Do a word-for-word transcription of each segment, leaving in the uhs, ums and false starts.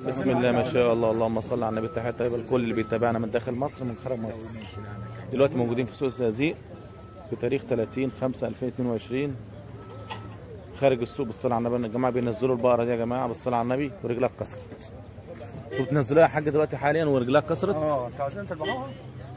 بسم الله ما شاء الله، اللهم صل على النبي. تحية طيبة لكل اللي بيتابعنا من داخل مصر ومن خارج مصر. دلوقتي موجودين في سوق الزقازيق بتاريخ ثلاثين خمسة ألفين واثنين وعشرين. خارج السوق بالصلاة على النبي. الجماعة بينزلوا البقرة دي يا جماعة بالصلاة على النبي ورجلها اتكسرت. انتوا بتنزلوها يا حاج دلوقتي حاليا ورجلها اتكسرت؟ اه انتوا عايزين تذبحوها؟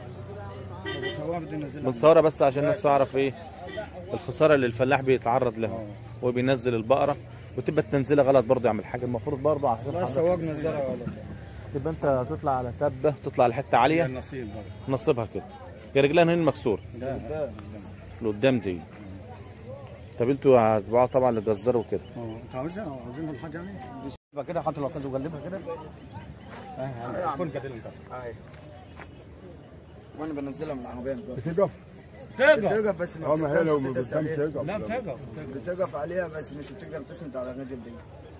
بنصورها بس عشان الناس تعرف ايه الخسارة اللي الفلاح بيتعرض لها وهو بينزل البقرة، وتبقى التنزيله غلط برضه يا عم الحاج. المفروض برضه عشان السواق نزلها غلط. تبقى انت تطلع على تبه، تطلع على حته عاليه النصيب برضه نصبها كده. يا رجلها هنا مكسور لا لقدام دي. طب انتوا هتبيعوها طبعا للجزار وكده. اه انتوا عاوزينها عاوزينها الحاجه يعني يبقى كده حط الوكاز وقلبها كده اهي كل كده اهي. وانا بنزلها من العربيه بتقف تقف بتقف بس ما بتقدرش لو تدس عليها. تقف لا بتقف بتقف عليها بس مش بتقدر تسند على الرجل دي.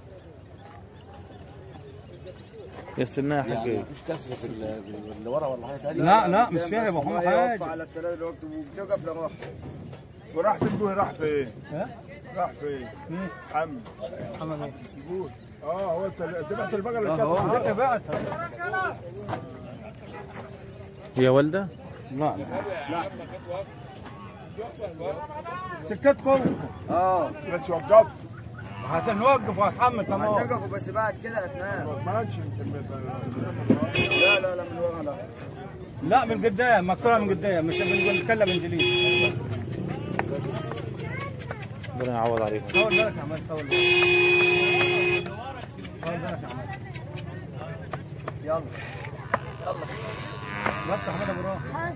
يا سنها يا حاج. مفيش كسر في اللي ورا ولا حاجه ثانيه؟ لا لا مش فاهم يا محمد حاجه حاجه على الثلاث الوقت وبتقف لروح. وراح تنبوه راح فين؟ ها؟ راح فين؟ مين؟ محمد محمد ايه؟ يقول اه هو انت تبعت البقره اللي اه هو كانت انت بعت هي والده؟ لا لا سكتكم اه بس وقفت هتنوقف وهتحمل تمام. هتقفوا بس بعد كده هتنام. ما مالكش لا لا لا من ورا لا. لا من قدام مكسوره من قدام مش بنقول نتكلم انجليزي. ربنا يعوض عليكم. طول بالك يا عماد طول بالك. طول بالك يا عماد. يلا يلا بس يا احمد ابو راح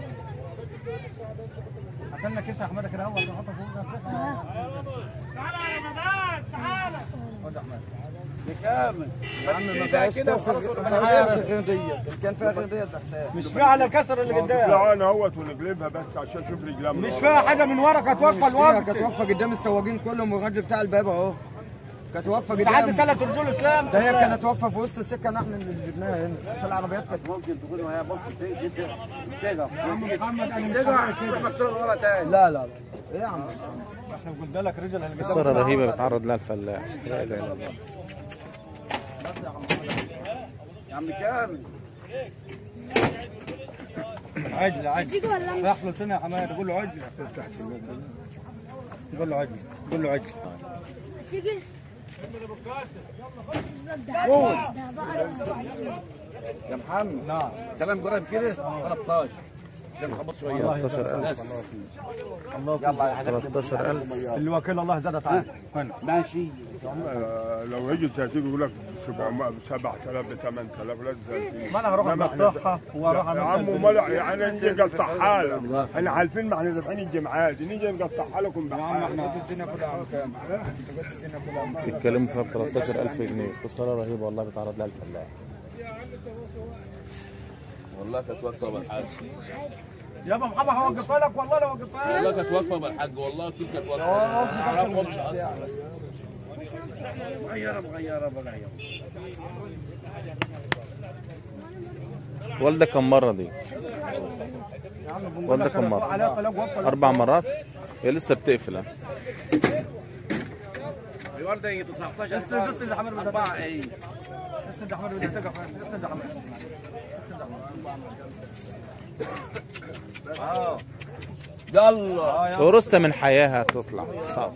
اكلنا كيس يا احمد كده اهو نحطه فوق. تعالى يا رمضان تعالى. خد يا احمد بكامل يا عم ما فيهاش كسر. انا عارف غيرديه كان فيها غيرديه بحساب. مش فيها على الكسر اللي قدام. لا انا اهوت ونقلبها بس عشان اشوف رجلها مش فيها حاجه من ورا. كانت واقفه الوقت. كانت واقفه قدام السواقين كلهم والراجل بتاع الباب اهو. كانت واقفه انت عايز قدام. ثلاث رجول اسلام. ده هي كانت واقفه في وسط السكه نحن اللي جبناها هنا عشان العربيات كانت ممكن تكون وهي بص تقف تقف يا عم محمد انا مش مكسوره ورا تاني. لا لا لا ايه يا عم احنا قلت لك رجل اللي خسارة رهيبة بيتعرض لها الفلاح. لا اله الا الله. يا عم كامل عجل عجل احلى سنه يا حماد. قول له عجل. قول له عجل. قول له عجل. تيجي قول يا محمد. نعم كلام قريب كده ثلاثة عشر زي ما خبط شويه. ثلاثة عشر ألف. يلا يا حبيبي ثلاثة عشر ألف. اللي وكيل الله زادت عنه. ماشي. لو هيجي تهتيج يقول لك سبعة آلاف ب ثمانية آلاف لا تزهق. ما انا هروح اقطعها واروح يا عم ومالع يعني نجي نقطعها لك. احنا عارفين ما احنا ذابحين الجمعات نيجي نقطعها لكم بحال. احنا الدنيا كلها عم كام الدنيا كلها بيتكلموا فيها ب ثلاثة عشر ألف جنيه. خسارة رهيبة والله بيتعرض لها الفلاح. والله كانت واقفه بالحاج. يابا محمد هوقفها لك والله لو وقفتها والله كانت واقفه بالحاج. والله كيف كانت واقفه. مغيره مغيره مغيره. والده كم مرة دي؟ والده كم مرة؟ أربع مرات؟ هي لسه بتقفل. ها؟ الورده تسعتاشر بس اللي حمل اربعه ايه. بس اللي حمل بدها تقف. بس اللي حمل. اه يلا ورثة من حياها تطلع. خاف.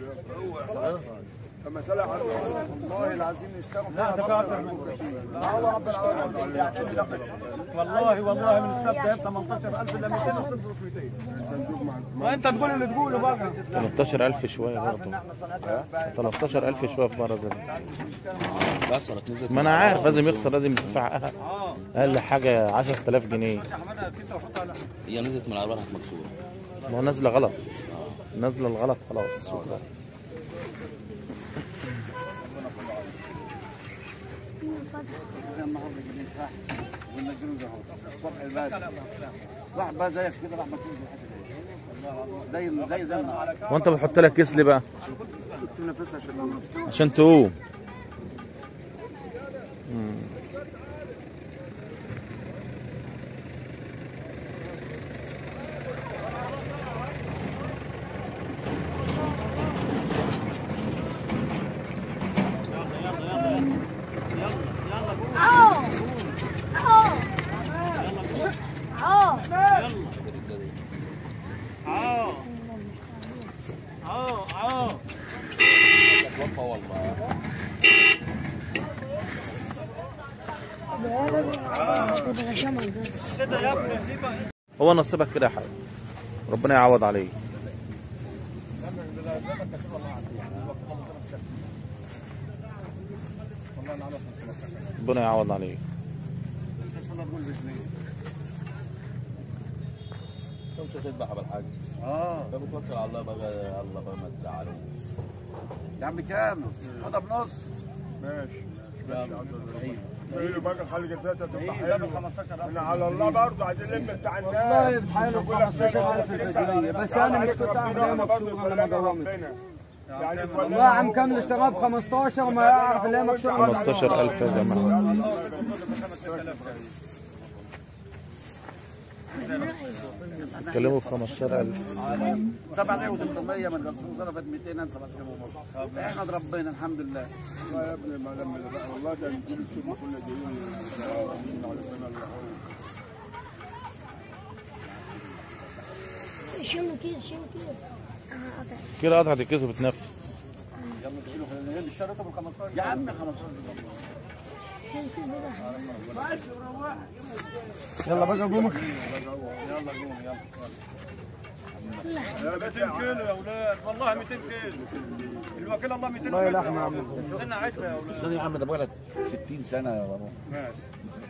لما طلع والله العظيم اشتغلوا لا فيها ده بطل. لا هو رب العالمين يعني لقد والله والله من السبت جايب ثمانية عشر ألف الا مئتين وصفر ومئتين. ما انت تقول اللي تقوله بقى. ثلاثة عشر ألف شوية برضه. ثلاثة عشر ألف شوية في مرة زي دي. كسرت نزلت. ما أنا عارف لازم يخسر، لازم يدفع أقل حاجة عشرة آلاف جنيه. هي نزلت من العربيه راحت مكسوره. ما هو نازلة غلط. نازلة الغلط خلاص. شكرا. راح بقى زيك كده راح مكسور زي زي زي وأنت بتحط لك كيس ليه بقى؟ عشان تقوم. نظيفه والله. هو نصيبك كده يا حبيبي، ربنا يعوض عليك. ربنا يعوض عليك. مش هتذبح بالحاج. اه ده بتوكل على الله بقى. الله بقى ما تزعلوش يا عم كام؟ خدها بنص. ماشي يلا. ايوه بقى خلي جدتها تبقى حلوه. احنا على الله برضه عايزين نلم بتاع الناس. والله بحاله ب خمستاشر ألف الفجريه، بس انا مش كنت اعرف ليه مكسوره لما قومت. يعني والله عم كامل اشتغل ب خمستاشر وما يعرف ليه مكسوره. خمستاشر ألف يا جماعة. اتكلموا في خمستاشر ألف. سبعة آلاف وثمانمية من غسول صرفت مئتين ألف سبعة آلاف ونص. احمد ربنا الحمد لله. والله يا ابني ما لما والله ده نجيب الشغل كله جايين على السنه اللي شنو كيس شنو كيس كده قطعة الكيس وبتنفس. يا عم خمستاشر. يلا بقى قومك. مئتين كيلو يا اولاد، والله مئتين كيلو. الوكيل الله مئتين كيلو. والله لحمه يا عم. استنى عشرة يا اولاد. استنى يا عم ده بقى لك ستين سنه يا بابا. ماشي.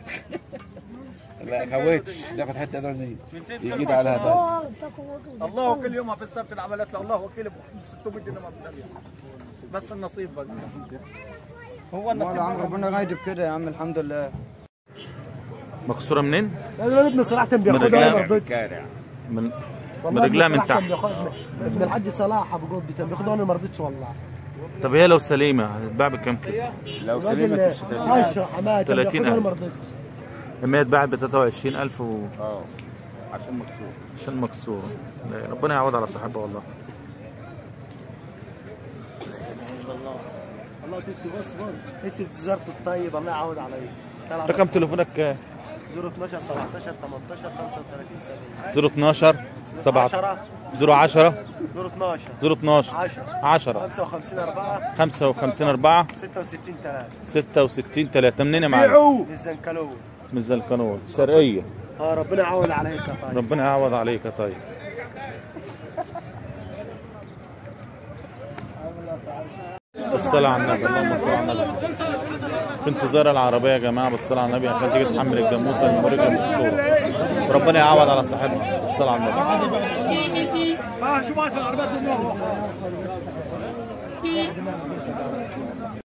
لا كويتش تاخد حته درنيه يجيب عليها تاني. الله وكل يوم في السبت العمليات الله وكيل ب ستمية جنيه ما بتلاقيها. بس النصيب بقى. هو النصيب. والله عم ربنا غايب كده يا عم الحمد لله. مكسورة منين؟ انا ابن صلاح كان من بياخدها رجلها وانا رضيت. من من رجلها من تحت. ابن الحاج صلاح ابو جود كان بياخدها وانا ما رضيتش والله. طب هي لو سليمة هتتباع بكام كده؟ لو سليمه عشرة حمايه كان ثلاثين بياخدها ألف. وانا ما رضيتش. لما هي اتباعت ب ثلاثة وعشرين ألف و... اه عشان مكسور. عشان مكسورة. ربنا يعوض على صاحبها والله. الله تدي بص بص انت تجارتك الطيب الله يعوض عليك. رقم تليفونك كام؟ صفر اتناشر سبعتاشر تمنتاشر خمسة وتلاتين سبعين. صفر اتناشر سبعة عشرة صفر عشرة صفر اتناشر صفر اتناشر عشرة عشرة خمسة وخمسين أربعة خمسة وخمسين أربعة ستة وستين ثلاثة. ستة وستين ثلاثة. منين يا معلم؟ من الزنكلون. من الزنكنول شرقية. اه ربنا يعوض عليك يا طيب. ربنا يعوض عليك يا طيب. الصلاة على النبي، اللهم صل على النبي. في انتظار العربية يا جماعة بالصلاة على النبي عشان تيجي تحمل الجاموسة المريضة مش صورة. ربنا يعوض على صاحبها بالصلاة على النبي. اه شو بعت العربيات